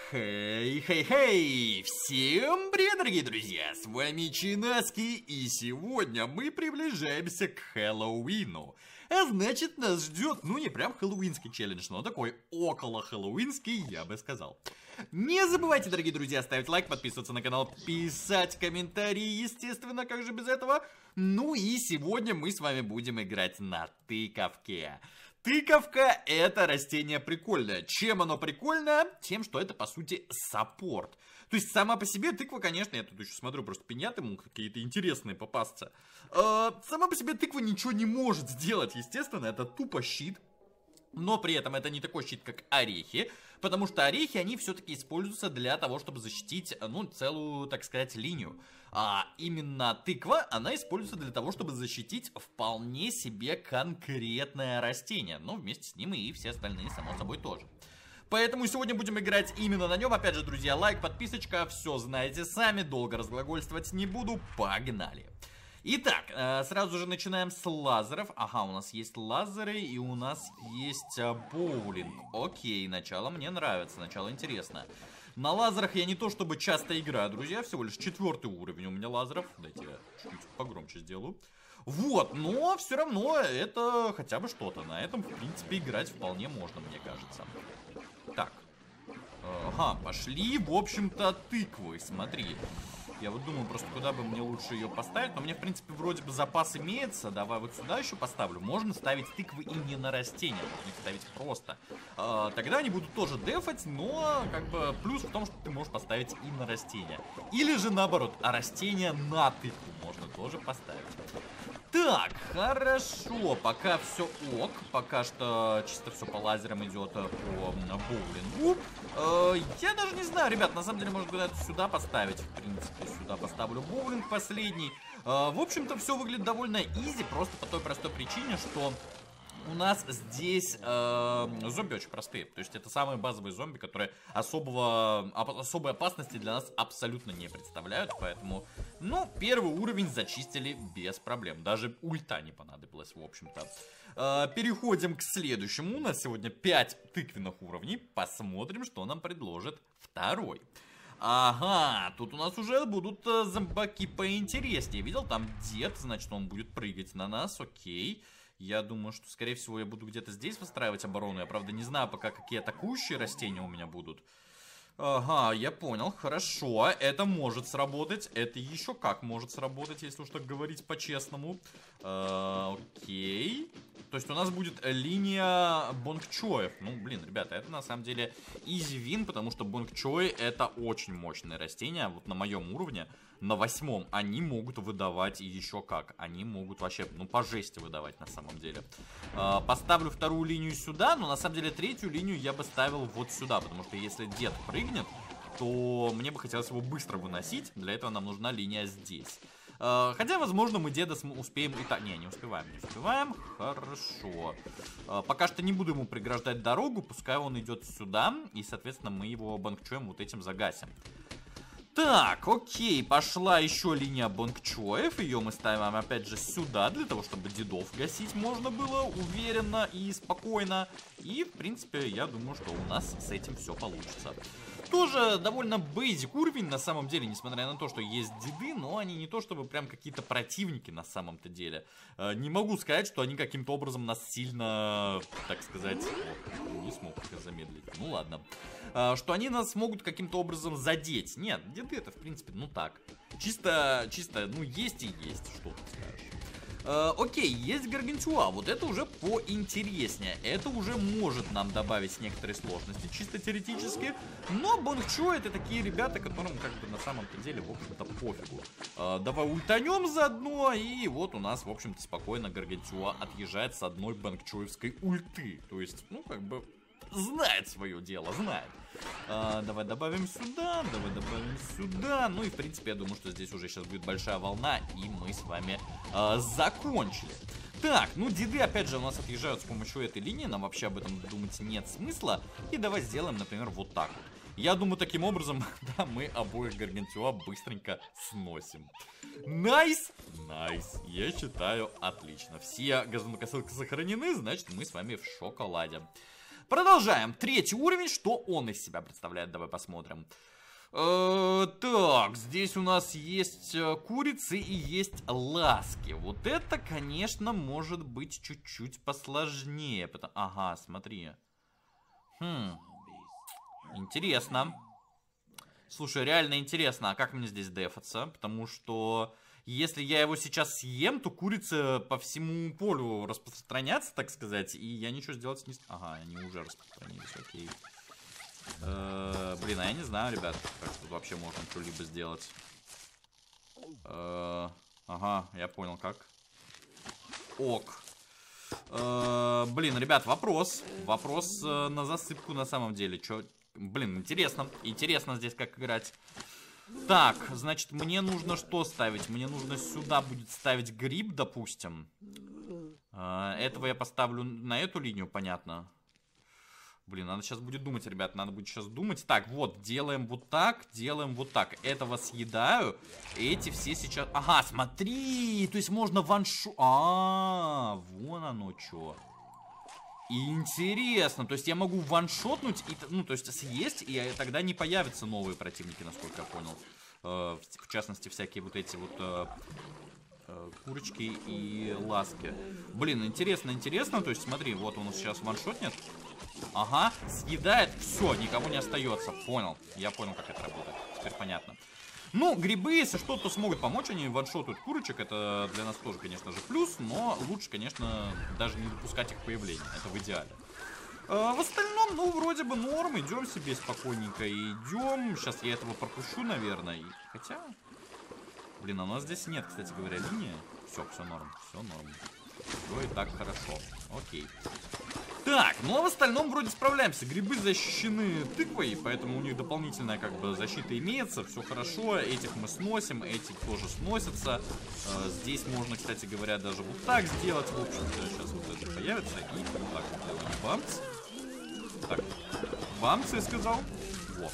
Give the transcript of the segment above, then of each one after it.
Хей! Всем привет, дорогие друзья! С вами Чинаски, и сегодня мы приближаемся к Хэллоуину. А значит, нас ждет, ну не прям хэллоуинский челлендж, но такой около хэллоуинский, я бы сказал. Не забывайте, дорогие друзья, ставить лайк, подписываться на канал, писать комментарии, естественно, как же без этого. Ну и сегодня мы с вами будем играть на тыковке. Тыковка — это растение прикольное. Чем оно прикольно? Тем, что это, по сути, саппорт. То есть, сама по себе тыква, конечно, я тут еще смотрю, просто пиньяты могут какие-то интересные попасться. Сама по себе тыква ничего не может сделать, естественно, это тупо щит. Но при этом это не такой щит, как орехи, потому что орехи, они все-таки используются для того, чтобы защитить, ну, целую, так сказать, линию. А именно тыква, она используется для того, чтобы защитить вполне себе конкретное растение. Ну, вместе с ним и все остальные, само собой, тоже. Поэтому сегодня будем играть именно на нем. Опять же, друзья, лайк, подписочка, все знаете сами, долго разглагольствовать не буду, погнали. Итак, сразу же начинаем с лазеров. Ага, у нас есть лазеры и у нас есть боулинг. Окей, начало мне нравится, начало интересно. На лазерах я не то чтобы часто играю, друзья, всего лишь 4-й уровень у меня лазеров. Дайте я чуть-чуть погромче сделаю. Вот, но все равно это хотя бы что-то. На этом, в принципе, играть вполне можно, мне кажется. Так. Ага, пошли, в общем-то, тыквы, смотри. Я вот думаю просто, куда бы мне лучше ее поставить. Но мне, в принципе, вроде бы запас имеется. Давай вот сюда еще поставлю. Можно ставить тыквы и не на растения. Можно их ставить просто. Тогда они будут тоже дефать, но как бы плюс в том, что ты можешь поставить и на растения. Или же наоборот, а растения на тыкву можно тоже поставить. Так, хорошо, пока все ок, пока что чисто все по лазерам идет по боулингу. Я даже не знаю, ребят, на самом деле, может быть, это сюда поставить, в принципе, сюда поставлю боулинг последний. В общем-то, все выглядит довольно изи, просто по той простой причине, что у нас здесь зомби очень простые. То есть это самые базовые зомби, которые особой опасности для нас абсолютно не представляют. Поэтому, ну, первый уровень зачистили без проблем. Даже ульта не понадобилась, в общем-то. Переходим к следующему. У нас сегодня 5 тыквенных уровней. Посмотрим, что нам предложит второй. Ага, тут у нас уже будут зомбаки поинтереснее. Видел, там дед, значит, он будет прыгать на нас, окей. Я думаю, что, скорее всего, я буду где-то здесь выстраивать оборону. Я, правда, не знаю пока, какие атакующие растения у меня будут. Ага, я понял, хорошо. Это может сработать. Это еще как может сработать, если уж так говорить по-честному. Окей. То есть у нас будет линия бонгчоев. Ну, блин, ребята, это на самом деле easy win, потому что бонгчои это очень мощное растение. Вот на моем уровне, на 8-м, они могут выдавать еще как. Они могут вообще, ну, по жести выдавать на самом деле. Поставлю вторую линию сюда, но на самом деле третью линию я бы ставил вот сюда, потому что если дед прыгнет, то мне бы хотелось его быстро выносить. Для этого нам нужна линия здесь. Хотя, возможно, мы деда успеем и так. Не успеваем, не успеваем. Хорошо. Пока что не буду ему преграждать дорогу. Пускай он идет сюда. И, соответственно, мы его бонгчоем вот этим загасим. Так, окей, пошла еще линия бонгчоев. Ее мы ставим опять же сюда, для того, чтобы дедов гасить можно было уверенно и спокойно. И, в принципе, я думаю, что у нас с этим все получится. Тоже довольно бейзик уровень на самом деле, несмотря на то, что есть деды, но они не то чтобы прям какие-то противники на самом-то деле. Не могу сказать, что они каким-то образом нас сильно, так сказать, не смог их замедлить, ну ладно. Что они нас могут каким-то образом задеть. Нет, деды это в принципе, ну так, чисто, ну есть и есть, что ты скажешь. Окей, есть гаргантюа, вот это уже поинтереснее. Это уже может нам добавить некоторые сложности, чисто теоретически. Но бонгчо это такие ребята, которым как бы на самом-то деле, в общем-то, пофигу. Давай ультанем заодно, и вот у нас, в общем-то, спокойно гаргантюа отъезжает с одной бонгчоевской ульты. То есть, ну, как бы, знает свое дело, знает. Давай добавим сюда, давай добавим сюда. Ну и в принципе я думаю, что здесь уже сейчас будет большая волна, и мы с вами закончили. Так, ну деды опять же у нас отъезжают с помощью этой линии. Нам вообще об этом думать нет смысла. И давай сделаем, например, вот так вот. Я думаю, таким образом, да, мы обоих гаргантюа быстренько сносим. Найс! Найс! Я считаю, отлично. Все газонокосилки сохранены, значит мы с вами в шоколаде. Продолжаем. 3-й уровень. Что он из себя представляет? Давай посмотрим. Так, здесь у нас есть курицы и есть ласки. Вот это, конечно, может быть чуть-чуть посложнее. Ага, смотри. Интересно. Слушай, реально интересно, а как мне здесь дефаться? Потому что если я его сейчас съем, то курицы по всему полю распространятся, так сказать. И я ничего сделать не... Ага, они уже распространились, окей. Блин, а я не знаю, ребят, как тут вообще можно что-либо сделать. Ага, я понял, как. Ок. Блин, ребят, вопрос. Вопрос на засыпку на самом деле. Чё? Блин, интересно. Интересно здесь как играть. Так, значит, мне нужно что ставить? Мне нужно сюда будет ставить гриб, допустим. Этого я поставлю на эту линию, понятно. Блин, надо сейчас будет думать, ребят, надо будет сейчас думать. Так, вот, делаем вот так, делаем вот так. Этого съедаю. Эти все сейчас... Ага, смотри, то есть можно ваншу... Вон оно что. Интересно, то есть я могу ваншотнуть, и, ну, то есть съесть, и тогда не появятся новые противники, насколько я понял. В частности, всякие вот эти вот... курочки и ласки. Блин, интересно, интересно. То есть, смотри, вот он сейчас ваншотнет. Ага, съедает. Все, никого не остается. Понял. Я понял, как это работает. Теперь понятно. Ну, грибы, если что-то смогут помочь, они ваншотают курочек. Это для нас тоже, конечно же, плюс. Но лучше, конечно, даже не допускать их появления. Это в идеале. В остальном, ну, вроде бы норм. Идем себе спокойненько. Идем. Сейчас я этого пропущу, наверное. Хотя... Блин, а у нас здесь нет, кстати говоря, линии. Все норм, все норм. Все и так хорошо. Окей. Так, ну а в остальном вроде справляемся. Грибы защищены тыквой, поэтому у них дополнительная как бы защита имеется. Все хорошо, этих мы сносим, эти тоже сносятся. Здесь можно, кстати говоря, даже вот так сделать. В общем-то, сейчас вот это появится. И вот так вот делаем. Бамц. Так, бамц, я сказал. Вот.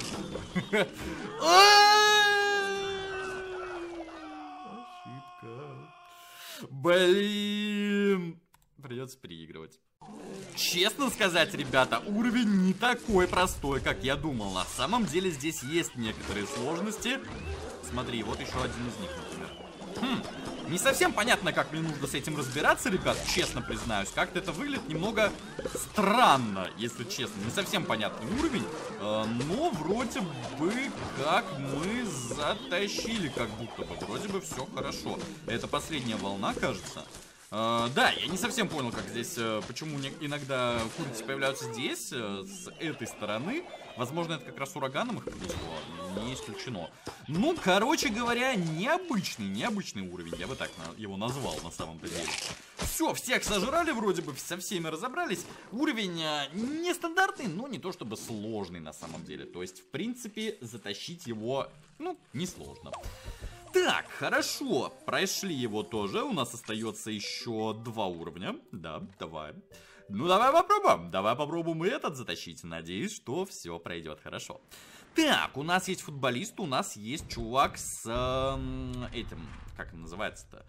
Блин, придется переигрывать. Честно сказать, ребята, уровень не такой простой, как я думал. На самом деле здесь есть некоторые сложности. Смотри, вот еще один из них, например. Не совсем понятно, как мне нужно с этим разбираться, ребят, честно признаюсь. Как-то это выглядит немного странно, если честно. Не совсем понятный уровень, но вроде бы как мы затащили, как будто бы. Вроде бы все хорошо. Это последняя волна, кажется. Да, я не совсем понял, как здесь, почему иногда курицы появляются здесь, с этой стороны. Возможно, это как раз ураганом их принесло, не исключено. Ну, короче говоря, необычный уровень, я бы так его назвал на самом деле. Все, всех сожрали вроде бы, со всеми разобрались. Уровень нестандартный, но не то чтобы сложный на самом деле. То есть, в принципе, затащить его, ну, несложно. Так, хорошо, прошли его тоже, у нас остается еще 2 уровня, да, давай. Ну, давай попробуем и этот затащить, надеюсь, что все пройдет хорошо. Так, у нас есть футболист, у нас есть чувак с этим, как он называется-то?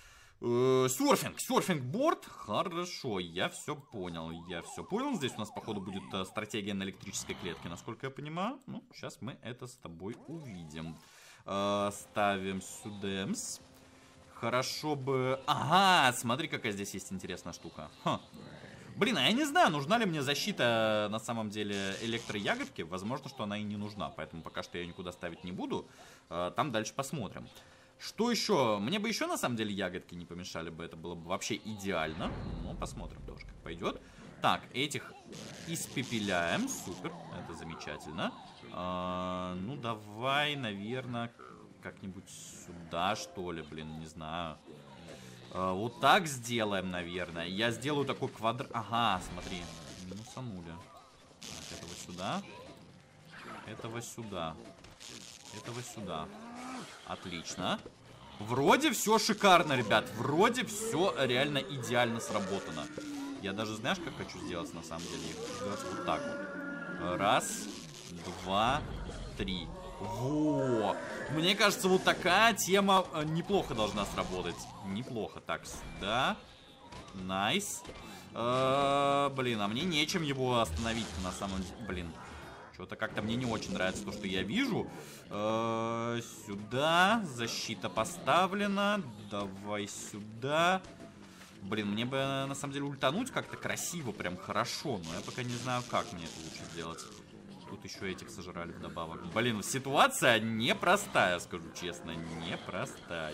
Серфинг-борд, хорошо, я все понял, Здесь у нас, походу, будет стратегия на электрической клетке, насколько я понимаю. Ну, сейчас мы это с тобой увидим. Ставим сюда. Хорошо бы... Ага, смотри, какая здесь есть интересная штука. Блин, а я не знаю, нужна ли мне защита на самом деле электроягодки. Возможно, что она и не нужна, поэтому пока что я ее никуда ставить не буду. Там дальше посмотрим. Что еще? Мне бы еще на самом деле ягодки не помешали бы. Это было бы вообще идеально. Ну, посмотрим тоже, как пойдет. Так, этих испепеляем. Супер, это замечательно. Ну, давай, наверное, как-нибудь сюда, что ли, блин, не знаю. Вот так сделаем, наверное. Я сделаю такой квадрат. Ага, смотри, минусанули. Так, этого сюда. Этого сюда. Этого сюда. Отлично. Вроде все шикарно, ребят. Вроде все реально идеально сработано. Я даже, знаешь, как хочу сделать на самом деле? Сделать вот так вот. Раз, два, три. Во! Мне кажется, вот такая тема неплохо должна сработать. Неплохо. Так, сюда. Найс. Блин, а мне нечем его остановить на самом деле. Блин, что-то как-то мне не очень нравится то, что я вижу. Сюда. Защита поставлена. Давай сюда. Блин, мне бы на самом деле ультануть как-то красиво, прям хорошо. Но я пока не знаю, как мне это лучше сделать. Тут еще этих сожрали вдобавок. Блин, ситуация непростая, скажу честно. Непростая.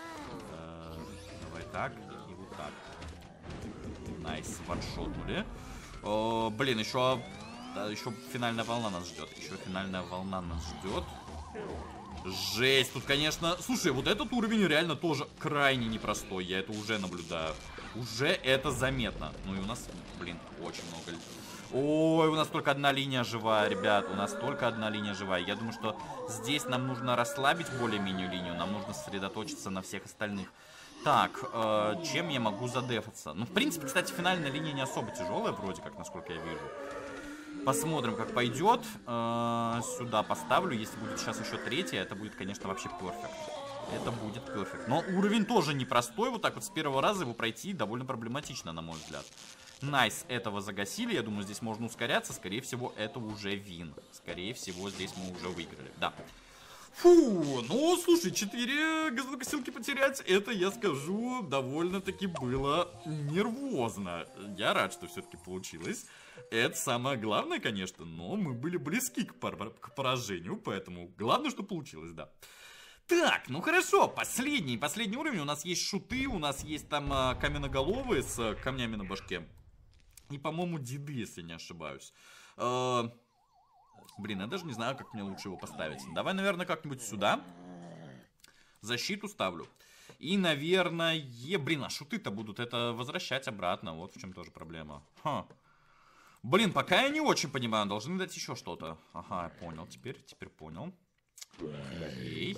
Давай так и вот так. Найс, ваншотнули. Блин, еще финальная волна нас ждет. Еще финальная волна нас ждет. Жесть, тут, конечно... Слушай, вот этот уровень реально тоже крайне непростой. Я это уже наблюдаю. Уже это заметно. Ну и у нас, блин, очень много... Ой, у нас только одна линия живая, ребят. У нас только одна линия живая. Я думаю, что здесь нам нужно расслабить более-менее линию. Нам нужно сосредоточиться на всех остальных. Так, чем я могу задефаться? Ну, в принципе, кстати, финальная линия не особо тяжелая, вроде как, насколько я вижу. Посмотрим, как пойдет. Сюда поставлю. Если будет сейчас еще третья, это будет, конечно, вообще перфект. Это будет перфект. Но уровень тоже непростой. Вот так вот с первого раза его пройти довольно проблематично, на мой взгляд. Найс, этого загасили. Я думаю, здесь можно ускоряться. Скорее всего, это уже вин. Скорее всего, здесь мы уже выиграли. Да. Фу, ну, слушай, 4 газонокосилки потерять, это, я скажу, довольно-таки было нервозно. Я рад, что все-таки получилось. Это самое главное, конечно, но мы были близки к поражению, поэтому главное, что получилось, да. Так, ну хорошо, последний уровень. У нас есть шуты, у нас есть там каменноголовые с камнями на башке. И, по-моему, деды, если не ошибаюсь. Блин, я даже не знаю, как мне лучше его поставить. Давай, наверное, как-нибудь сюда. Защиту ставлю. И, наверное, блин, а шуты-то будут это возвращать обратно. Вот в чем тоже проблема. Ха. Блин, пока я не очень понимаю. Должны дать еще что-то. Ага, я понял. Теперь понял. Окей.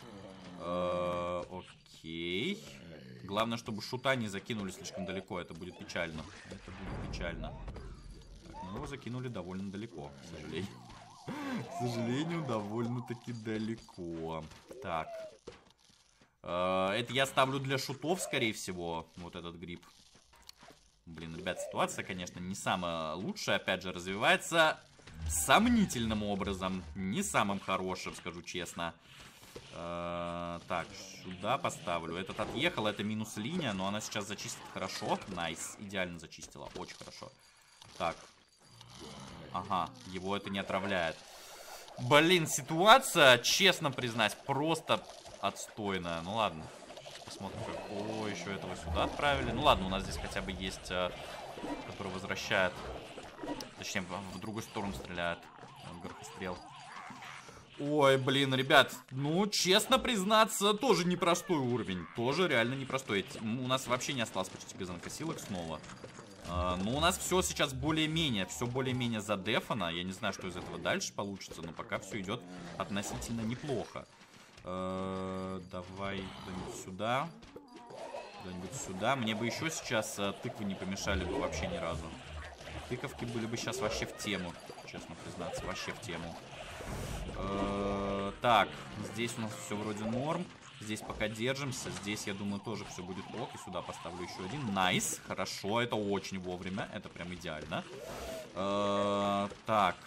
Окей. Главное, чтобы шута не закинули слишком далеко. Это будет печально. Это будет печально. Так, мы его закинули довольно далеко, к сожалению. К сожалению, довольно-таки далеко. Так. Это я ставлю для шутов, скорее всего. Вот этот гриб. Блин, ребят, ситуация, конечно, не самая лучшая. Опять же, развивается сомнительным образом. Не самым хорошим, скажу честно. Так, сюда поставлю. Этот отъехал, это минус линия, но она сейчас зачистит хорошо. Найс, идеально зачистила, очень хорошо. Так. Ага, его это не отравляет. Блин, ситуация, честно признать, просто отстойная. Ну ладно, посмотрим. О, еще этого сюда отправили. Ну ладно, у нас здесь хотя бы есть, который возвращает. Точнее, в другую сторону стреляет. Горхострел. Ой, блин, ребят, ну, честно признаться, тоже непростой уровень. Тоже реально непростой. У нас вообще не осталось почти газонокосилок снова. Ну, у нас все сейчас более-менее задефано. Я не знаю, что из этого дальше получится, но пока все идет относительно неплохо. Давай куда-нибудь сюда. Куда-нибудь сюда. Мне бы еще сейчас тыквы не помешали бы вообще ни разу. Тыковки были бы сейчас вообще в тему, честно признаться, вообще в тему. Так, здесь у нас все вроде норм. Здесь пока держимся. Здесь, я думаю, тоже все будет ок. И сюда поставлю еще один. Найс. Хорошо, это очень вовремя. Это прям идеально. Так.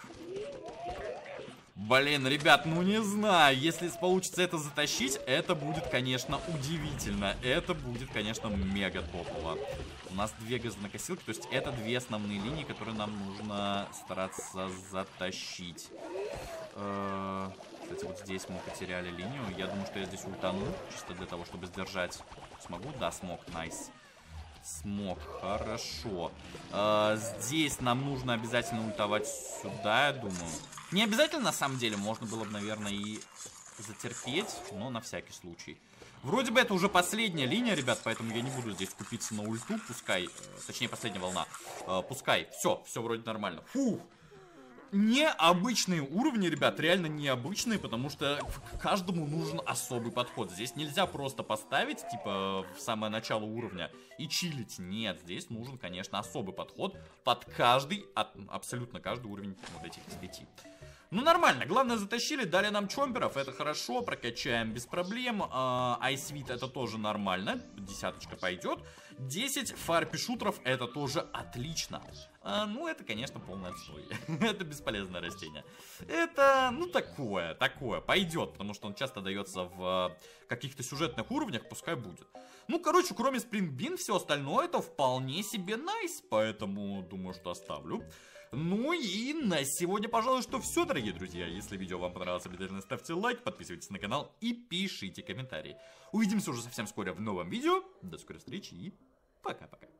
Блин, ребят, ну не знаю. Если получится это затащить, это будет, конечно, удивительно. Это будет, конечно, мега топово. У нас 2 газонокосилки. То есть это 2 основные линии, которые нам нужно стараться затащить. Кстати, вот здесь мы потеряли линию. Я думаю, что я здесь ультану, чисто для того, чтобы сдержать. Смогу? Да, смог. Найс. Смог. Хорошо. Здесь нам нужно обязательно ультовать сюда, я думаю. Не обязательно, на самом деле. Можно было бы, наверное, и затерпеть. Но на всякий случай. Вроде бы это уже последняя линия, ребят, поэтому я не буду здесь купиться на ульту. Пускай. Точнее, последняя волна. Пускай. Все вроде нормально. Фух. Необычные уровни, ребят, реально необычные, потому что к каждому нужен особый подход. Здесь нельзя просто поставить, типа, в самое начало уровня и чилить. Нет, здесь нужен, конечно, особый подход под каждый, абсолютно каждый уровень вот этих из 5. Ну, нормально. Главное, затащили, дали нам чомперов. Это хорошо, прокачаем без проблем. Айсвит это тоже нормально. Десяточка пойдет. 10 фарпишутеров это тоже отлично. Ну, это, конечно, полный отстой. Это бесполезное растение. Это, ну, такое. Пойдет, потому что он часто дается в каких-то сюжетных уровнях, пускай будет. Ну, короче, кроме Спрингбин, все остальное это вполне себе найс. Поэтому, думаю, что оставлю. Ну и на сегодня, пожалуй, что все, дорогие друзья. Если видео вам понравилось, обязательно ставьте лайк, подписывайтесь на канал и пишите комментарии. Увидимся уже совсем скоро в новом видео. До скорой встречи и пока-пока.